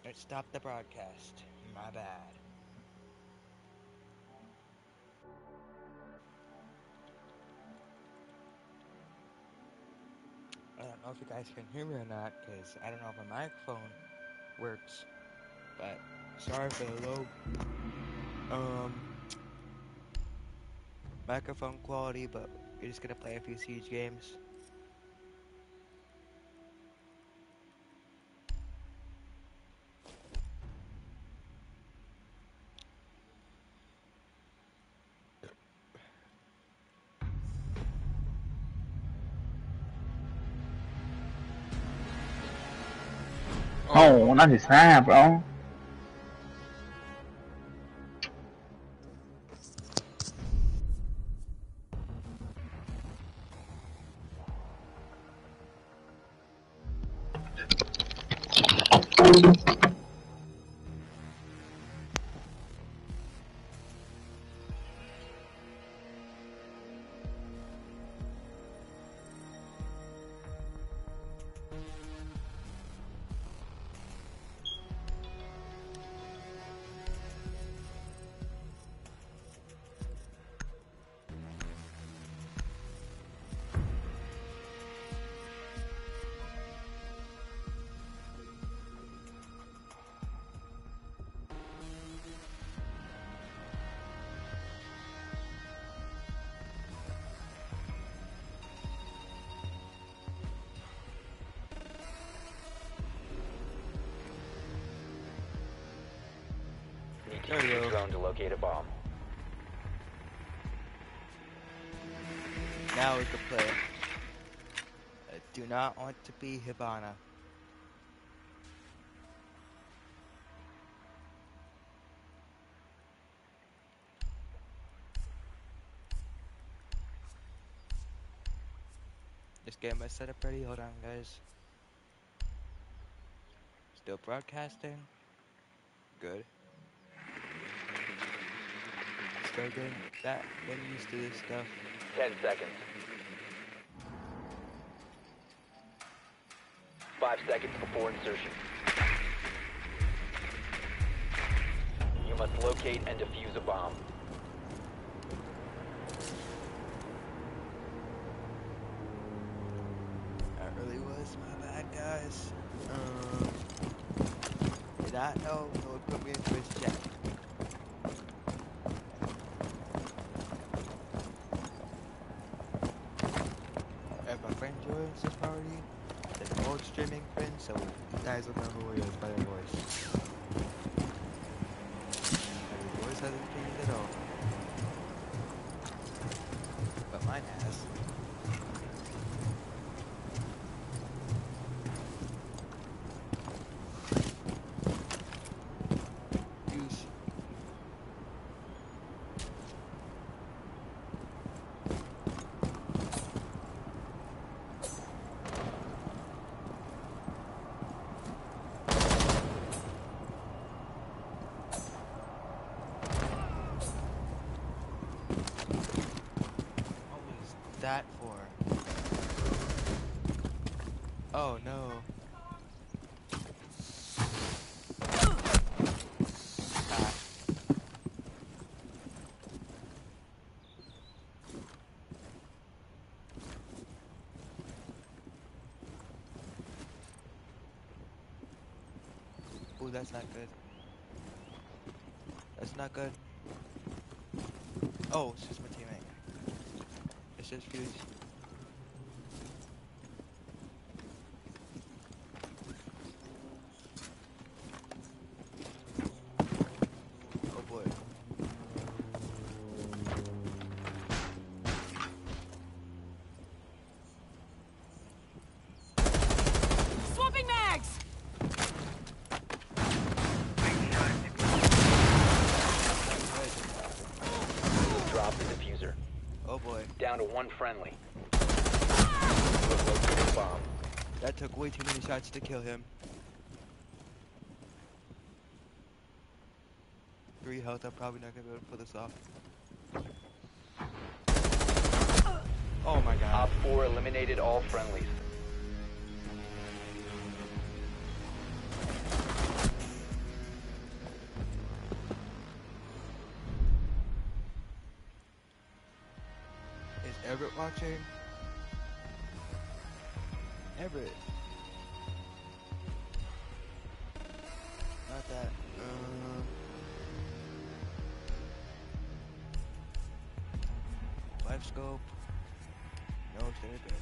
It stopped the broadcast. My bad. I don't know if you guys can hear me or not, because I don't know if my microphone works. But sorry for the low microphone quality, but we're just gonna play a few Siege games. Ồ, nó thì xa bro. Need to use your drone to locate a bomb. Now we can play. I do not want to be Hibana. This game is set up ready. Hold on, guys. Still broadcasting. Good. Still getting used to this stuff. 10 seconds. 5 seconds before insertion. You must locate and defuse a bomb. That really was my bad, guys. Did not know it would put me into his chat. If my friend joins this party, it's an old streaming friend, so you guys will know who he is by their voice. And his voice hasn't changed at all. But mine has. Use. What was that for? Oh no. Ah. Ooh, that's not good. That's not good. Oh, it's just my teammate. It's just Fuse. Oh boy. Swapping mags! Drop the diffuser. Oh boy. Down to one friendly. You have located a bomb. That took way too many shots to kill him. 3 health, I'm probably not gonna be able to pull this off. Oh my god. Op 4 eliminated all friendlies. watching. Everett. Not that. Life scope. No extended barrel.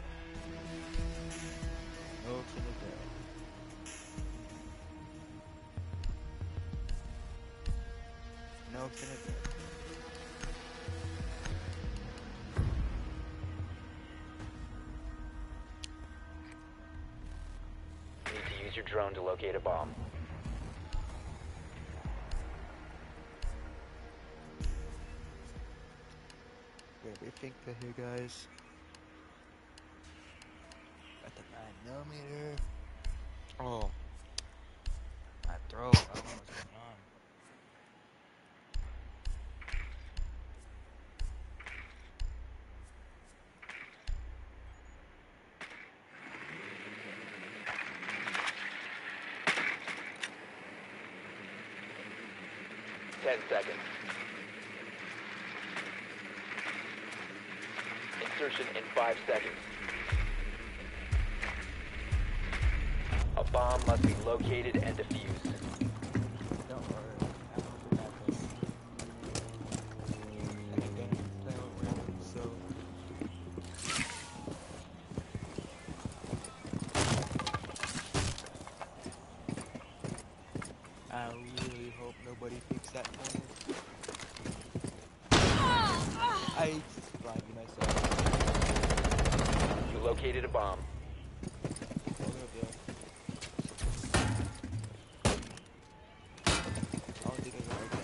No extended barrel. No extended barrel. Need to use your drone to locate a bomb. Gonna rethink that here, guys. Got the 9mm. Oh, my throat. I don't know what's going on. Ten seconds. Insertion in 5 seconds. A bomb must be located and defused. Don't worry. I know the backup. I can get it playing with random, so. I really hope nobody picks that corner. I just blinded myself. You located a bomb. Hold it up there. I don't think I can like that.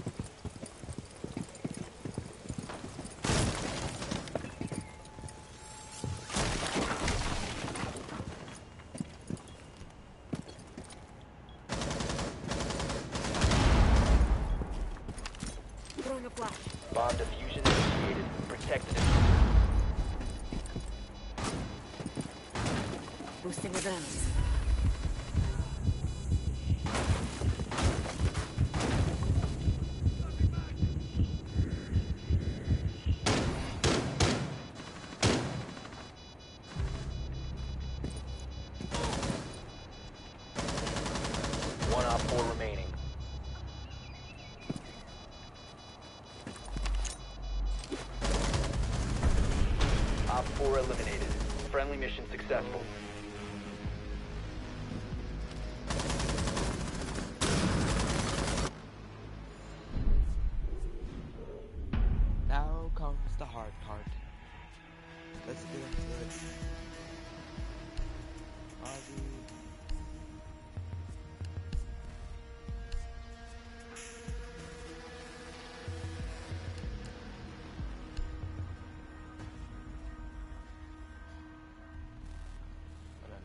Throwing a flash. Bomb diffusion initiated. Protected. Boosting adrenaline. One op 4 remaining. Op 4 eliminated. Friendly mission successful. Now comes the hard part. Let's get into it. Ozzy. Hold on.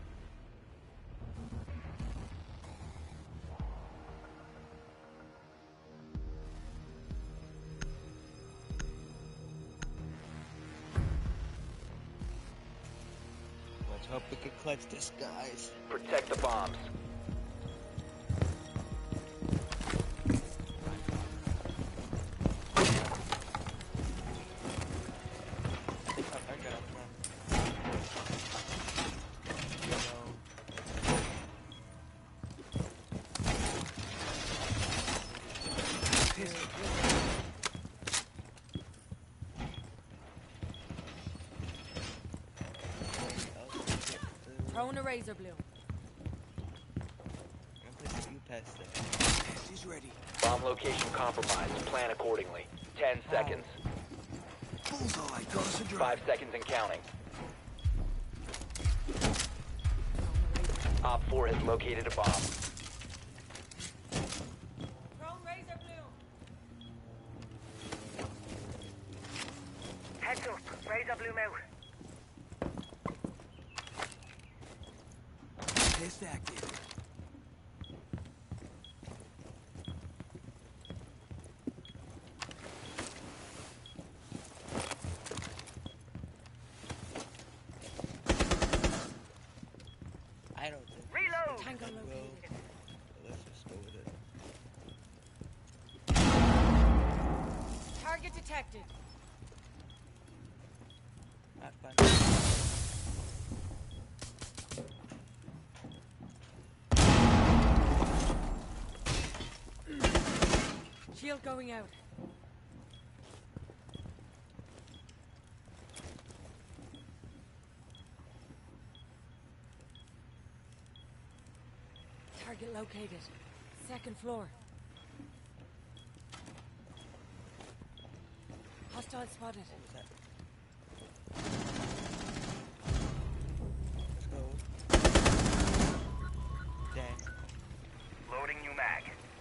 Let's hope we can clutch this, guys. Protect the bombs. Throwing a razor bloom. I'm gonna put you past there. She's ready. Bomb location compromised. Plan accordingly. 10 seconds. Bullseye, toss a drop. 5 seconds and counting. Op 4 has located a bomb. Throwing razor bloom. Heads up, razor bloom out. Test active. I don't think. Reload. Tango Will. located. Let's just go with it. Target detected. I Shield going out. Target located. Second floor. Hostile spotted. Let's go. Dang. Loading new mag.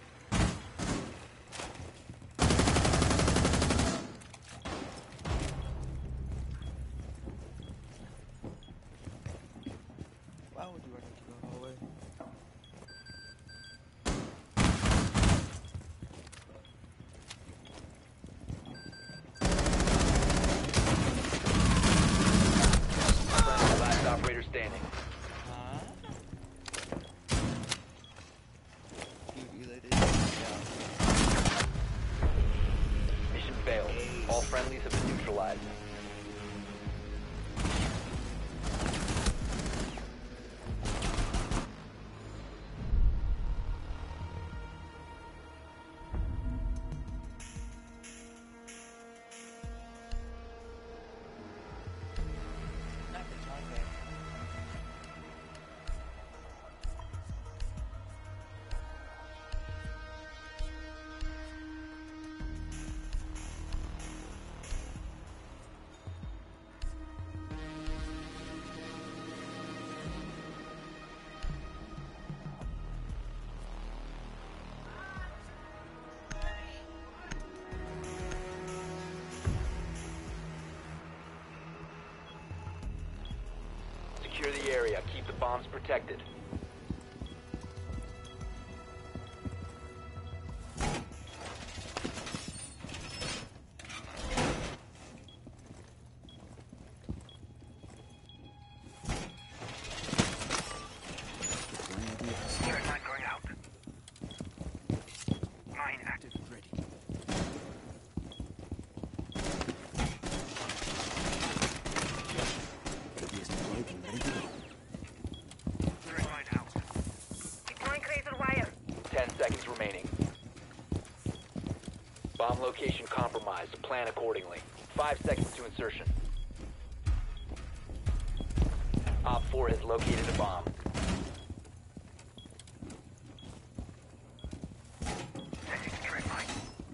Why would you run into the hallway? Last operator standing. Huh? You either did. Yeah. Mission failed. All friendlies have been neutralized. Not the target. Secure the area. Keep the bombs protected. Third mag going out. Mine active. Ready. Yes, deployed and ready to go. Third mine out. Deploying crazer wire. 10 seconds remaining. Bomb location compromised. Plan accordingly. 5 seconds to insertion. Op 4 has located a bomb. Setting third mine.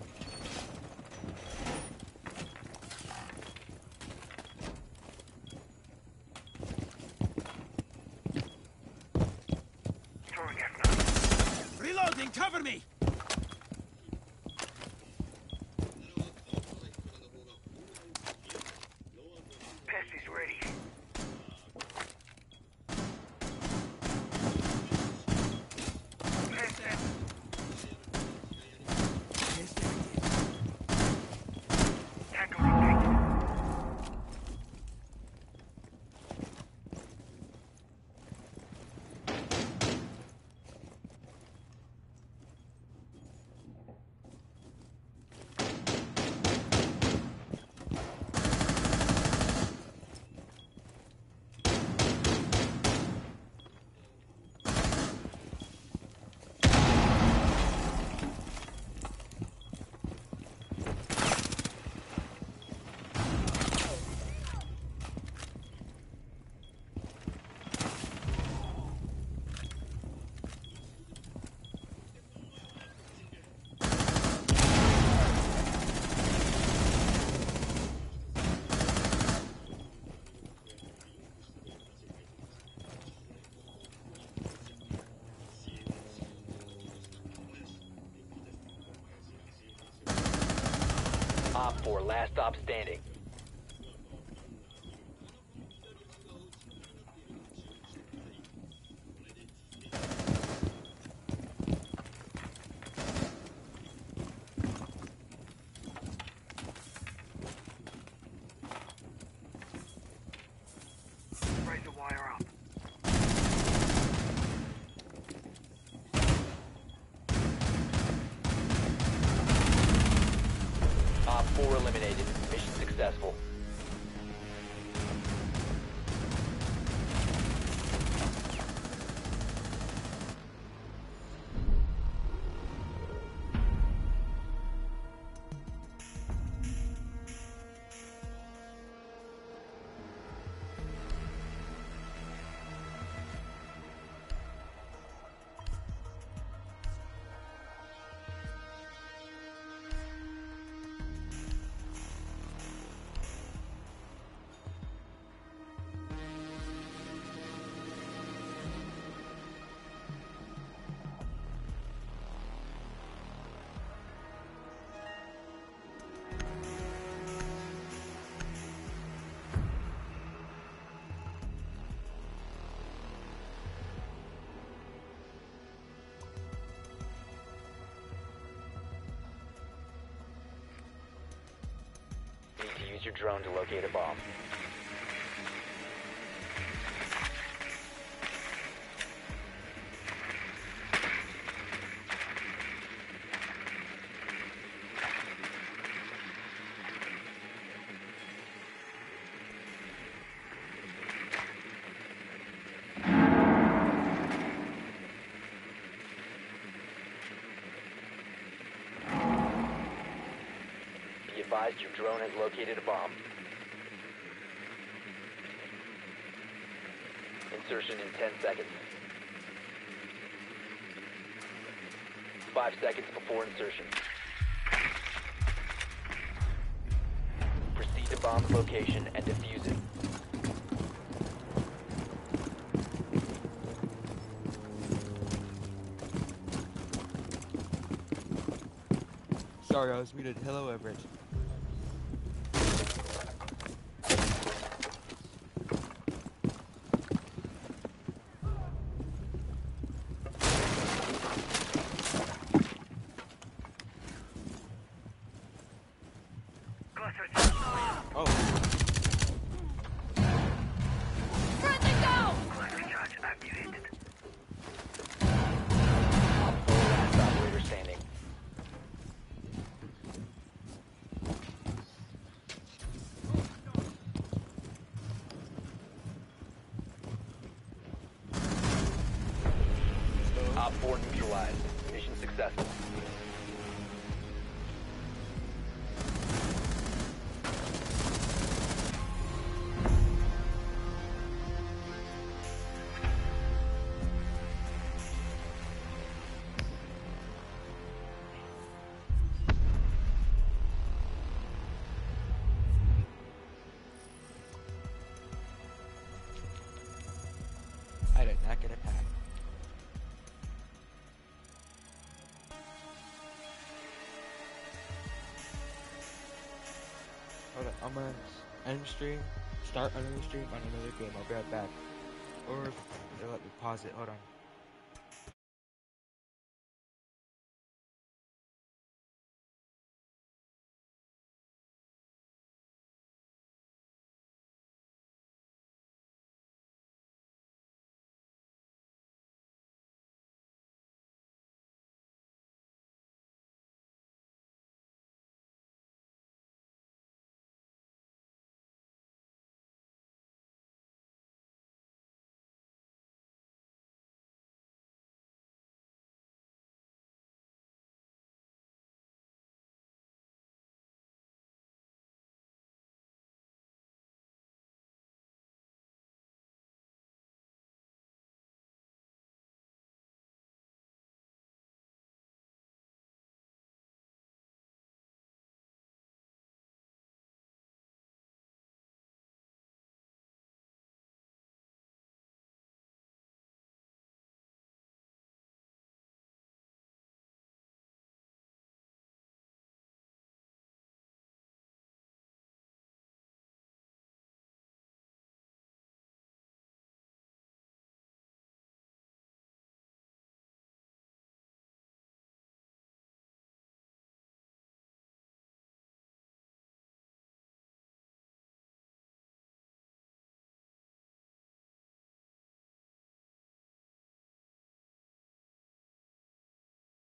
Throwing F9. Reloading, cover me! Pest is ready. Pest set. Yes, active. Tango detected. Op 4, last stop standing. Raise the wire up. Op 4 eliminated. Mission successful. use your drone to locate a bomb. Be advised your drone has located a bomb. Insertion in 10 seconds. 5 seconds before insertion. Proceed to bomb's location and defuse it. Sorry, I was muted. Hello, Everett. Cluster charge. Oh, Friendly go! Cluster charge activated. Last operator standing. Op 4 neutralized. Mission successful. I did not get attacked. Hold on, I'm gonna end stream, start another stream on another game. I'll be right back. Or if they'll let me pause it. Hold on.